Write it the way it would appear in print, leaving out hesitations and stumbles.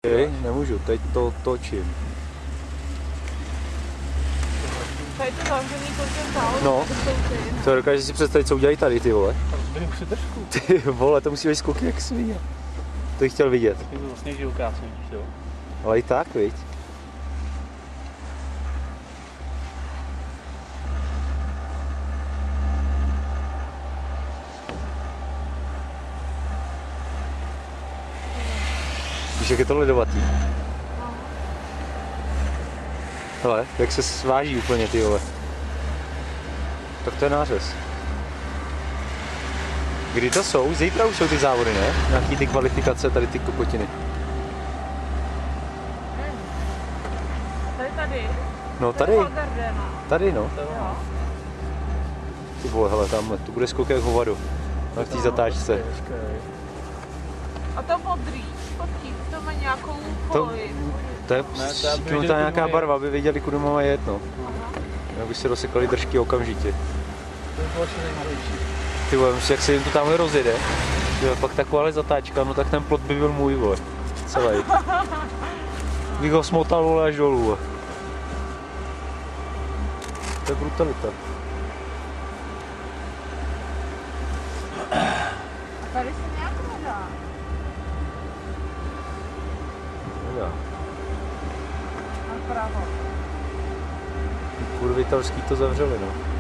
Počkej, nemůžu, teď to točím. Tady to zavřený koncentál. No, to dokážeš si představit, co udělají tady, ty vole. Rozbiju přidržku. Ty vole, to musí být skoky jak svině. To bych chtěl vidět. Je to vlastně žiju krásně, jo. Ale i tak, viď? Víš, jak je to ledovatý? Hele, jak se sváží úplně, ty vole. Tak to je nářez. Kdy to jsou? Zítra už jsou ty závody, ne? Nějaký ty kvalifikace, tady ty kokotiny. Tady. No tady. Tady no. Jo. Ty vole, hele, tamhle, to bude skok jak hovado. Na té zatáčce. A to modrý, počkej, to má nějakou poli. To je šiknutá nějaká barva, aby věděli, kudy máme jet, no. Aby se rozsekali držky okamžitě. To je vlastně nejmalejší. Ty vole, myslím, jak se jim to tamhle rozjede. Jo, pak takováhle zatáčka, no tak ten plot by byl můj, vole. Celý. Bych ho smotal, vole, až dolů, vole. To je brutalita. A tady se nějak nedá. Nedá. Napravo. Kurvy italský to zavřeli, no.